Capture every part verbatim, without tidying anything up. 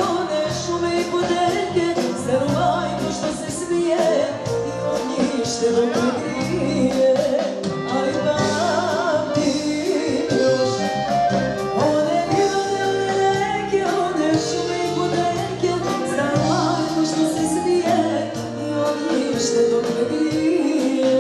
one šume i podelke, staru majku što se smije i od njih štedom me grije. Ali pamtim još one livade, one reke, one šume i podelke, staru majku što se smije i od njih štedom me grije.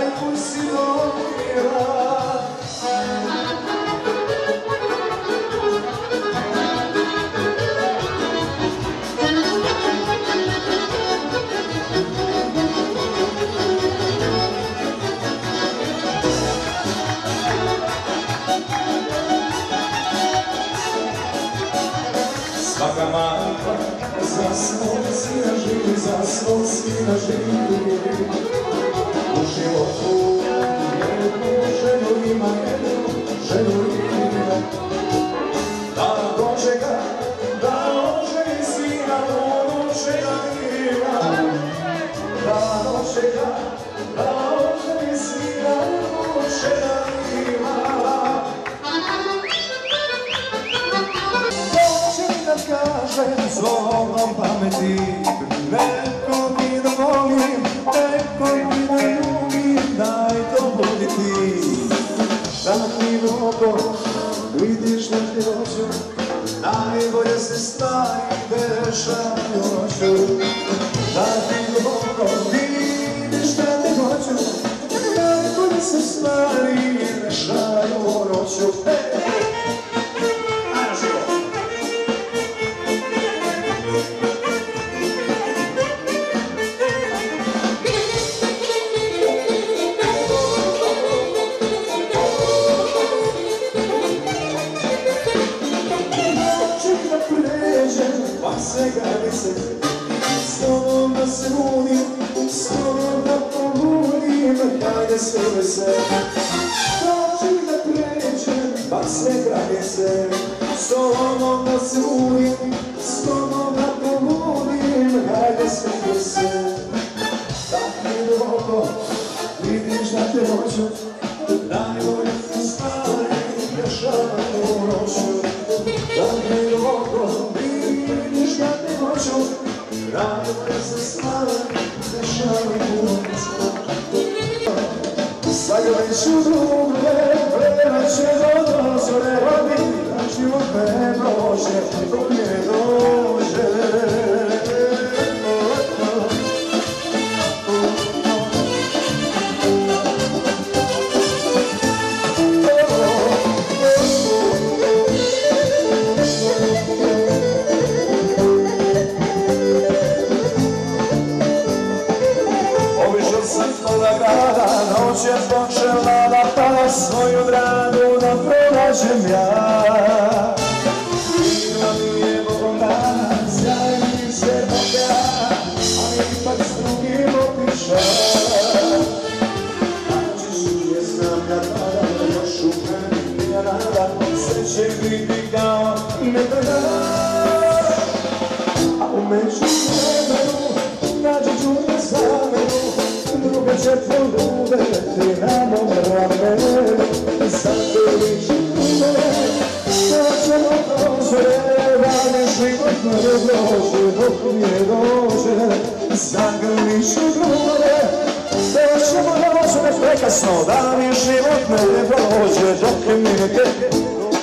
majku si donijela. Svaka majka za svog sina živi, za svog sina živi. U životu jednu želju ima, jednu želju ima. Da dočeka, da oženi sina, ono čega ima. Da dočeka, da oženi sina, ono čega ima. Kaže zvonom pameti, neko mi da volim, neko mi da ljubim, daj to budi ti. Da ti mnogo vidiš na te oču, najbolje se stvari dešaju noću. Da ti mnogo vidiš na te oču, najbolje se stvari dešaju noću. Se gade se, s tobom da se budim, s tobom da poludim, hajde sve se. Dođi da pređem, pa se gade se, s tobom da se budim, s tobom da poludim, hajde sve se. Tako je duboko, vidiš da te hoću, najbolje se stvari dešavaju u noću. Tako je duboko, vidiš da te hoću, najbolje se stvari dešavaju u noću. Zagraj ću druge, prevat će do dozore vodi, da život ne prođe, dok ne dođe. Noć je počela da pada, svoju dragu da pronađem ja. Bila mi je Bogom dana, sjaj mi se popja, ali ipak s drugim otiša. Naći ću je znam kad pada, još u meni nije nada, sve će biti kao nekada. A u među vremenu nađi ću je zamenu, druge će poljubiti na mom ramenu. Zagrliš ljubove, to ćemo prozore, rane život ne dođe, dok ne dođe. Zagrliš ljubove, to ćemo prozore, prekasno, da mi život ne dođe, dok mi ne dođe.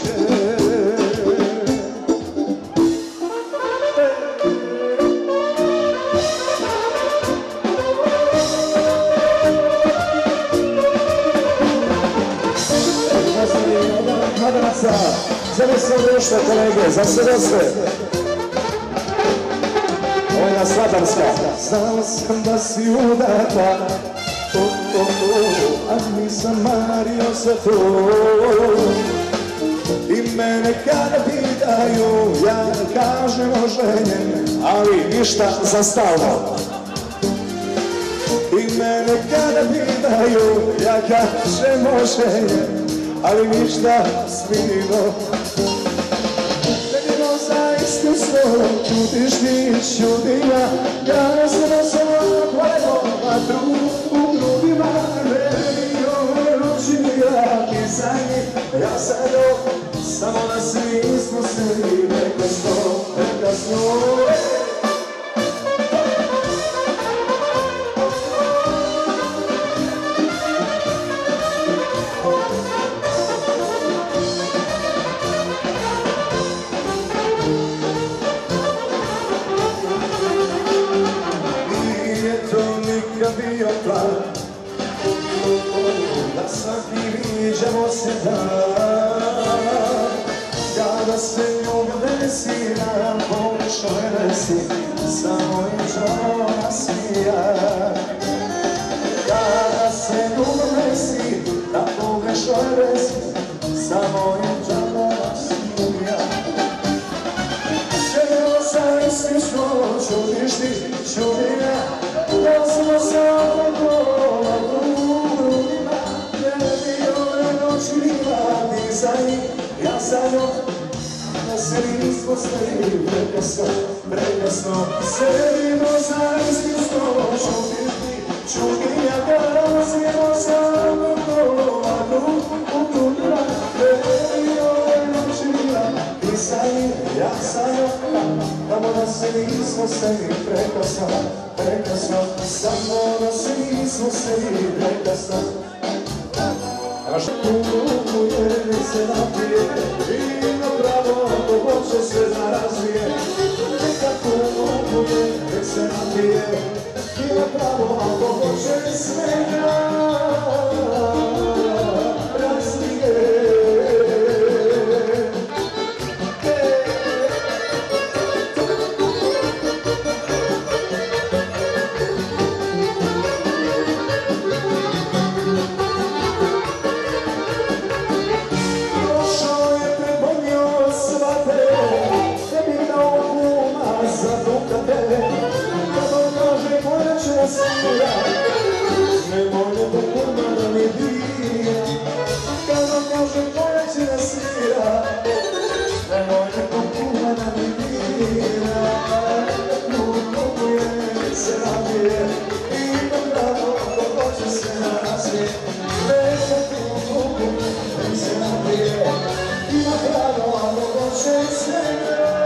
Za sve društvo, kolege, za sve sve. Ovo je na Slatanska. Znala sam da si udata, a nisam mario za to. I mene kada pitaju, ja kažem oženjen, ali ništa za stalno. I mene kada pitaju, ja kažem oženjen, ali ništa smivo. Vidimo zaista svoj, čutiš ti, čutim ja. Ja ne znam samo kvajmo, a drugu u grudima. Veri ove noći ja ti sanji, ja sam do, samo da se nismo svi prekasno, prekasno. Bio plan, viđamo se dan. Kada se ljubav desi na površnoj resi, samo i to nasmija. Kada se ljubav desi na površnoj resi, samo i to nasmija. Sjedimo sa istim snom, čudiš ti, čudim ja, da smo samo pola drugima. Tebi ove noći radi za njih, ja za njom, da se nismo stali prekasno, prekasno. Sjedimo sa istim snom, čudiš ti, čudim ja, da smo samo pola drugima. Tebi ove noći radi za njih, ja za njom, samo da se nismo stali prekasno, prekasno. Samo da se nismo stali prekasno. Až kupuje, nek se napije, ima pravo, ako hoće se da razvije. Neka kupuje, nek se napije, ima pravo, ako hoće sve da razvije. Nemojte do kuma da mi dira, kada kaže koja će da svira. Nemojte do kuma da mi dira, kupuje, nek se napije, ima pravo, ako hoće se razvije. Neka kupuje, nek se napije, ima pravo, ako hoće se razvije.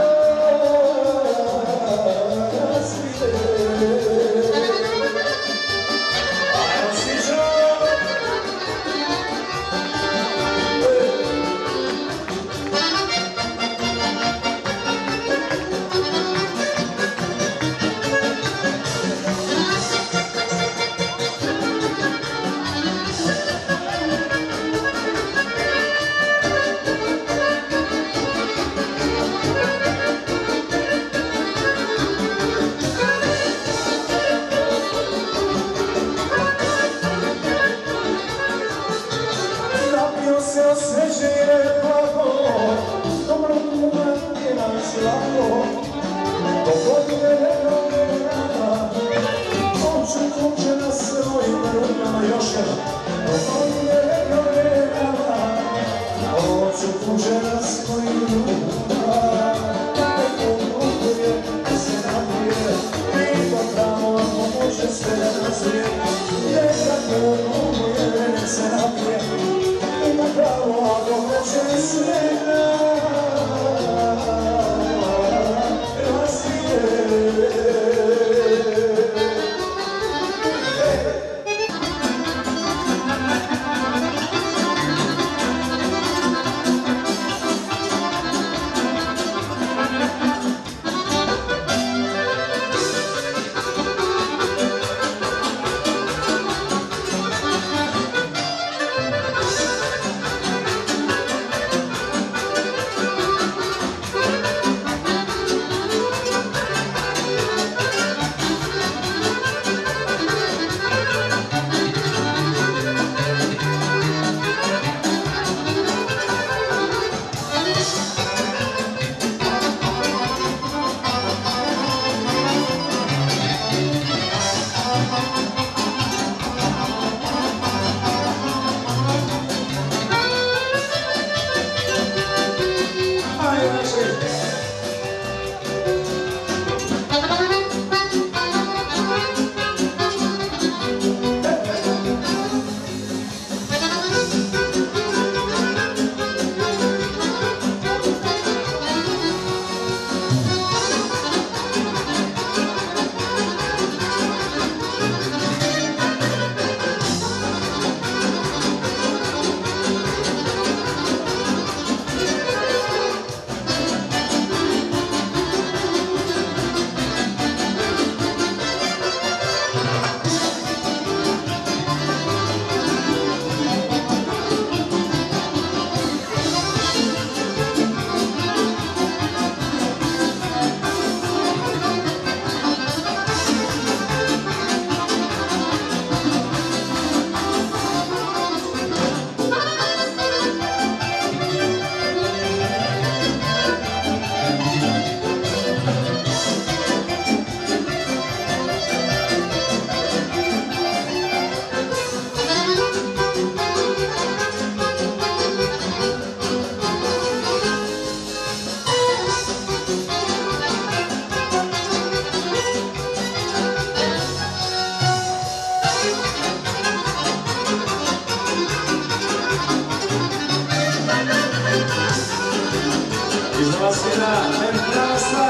Jedna prekrasna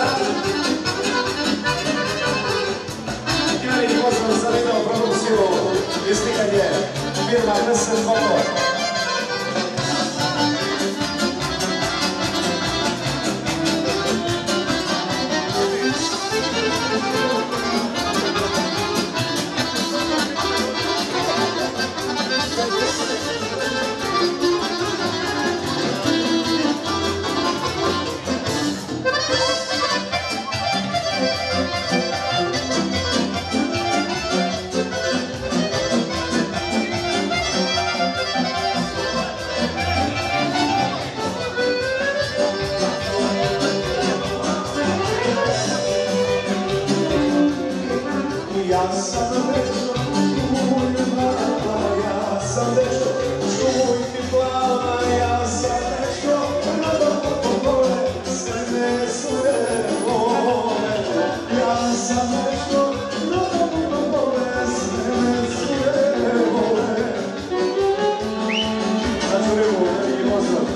veliki pozdrav za video produkciju i slikanje firma Deset Foto. Ja sam nešto čujna, ja sam nešto čujti plava, ja sam nešto rodopole, sve me sure vole. Ja sam nešto rodopole, sve me sure vole. Znači ribu, veliki pozdrav.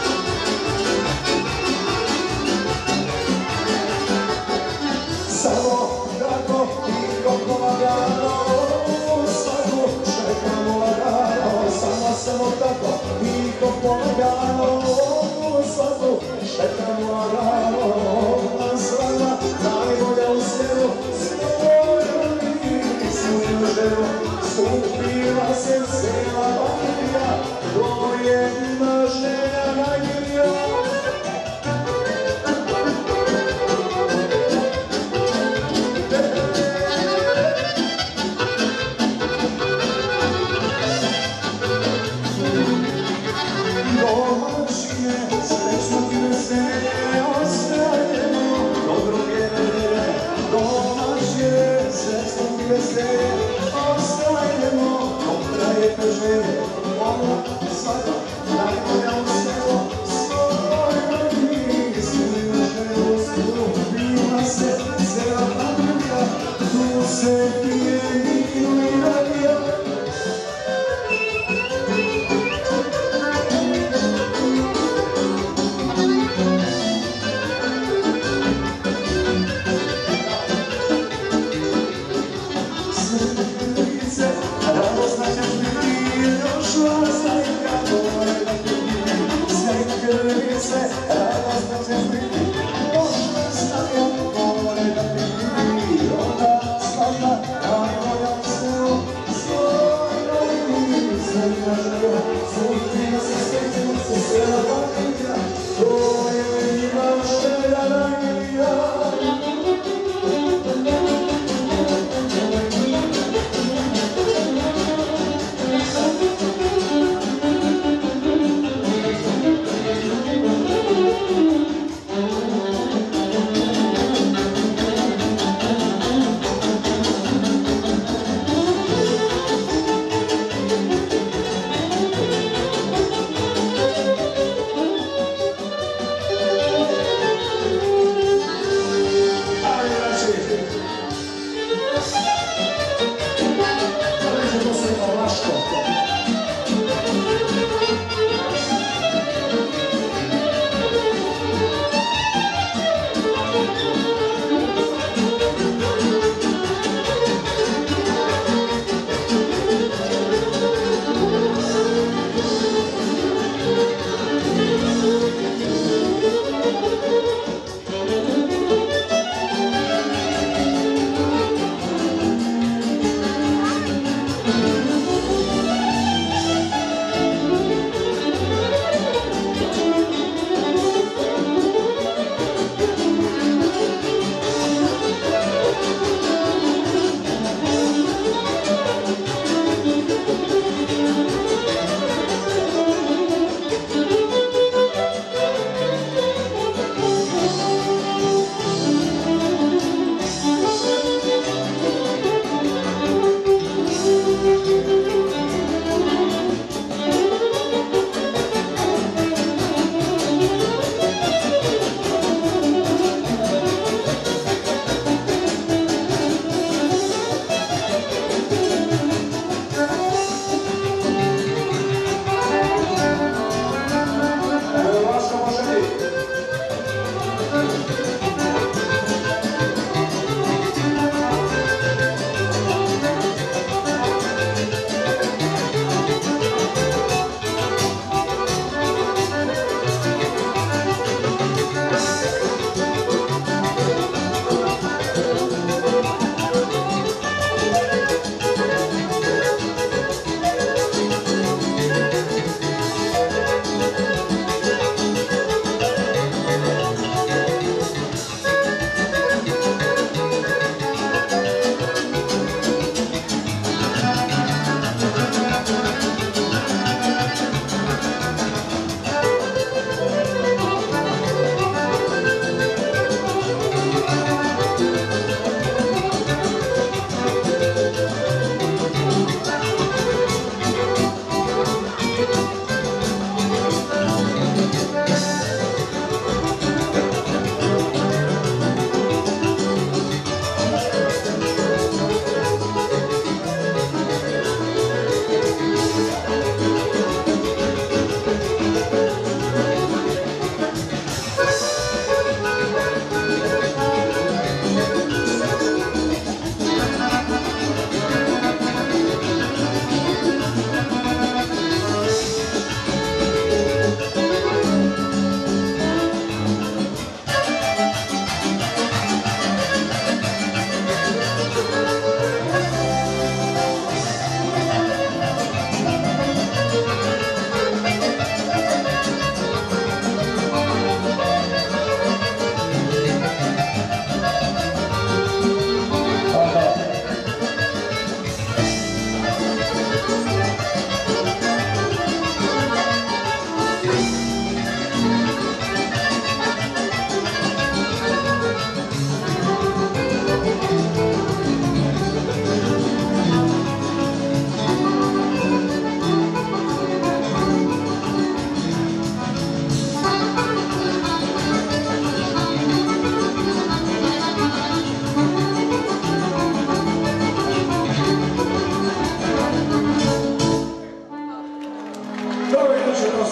Samo veze, ostajemo, kontra je teže, ona sada najbolja u selo, svojoj misli u želostu, bila se zela paprika, tu se pije vino i rakija. Oh,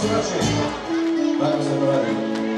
znači, tako se to radi.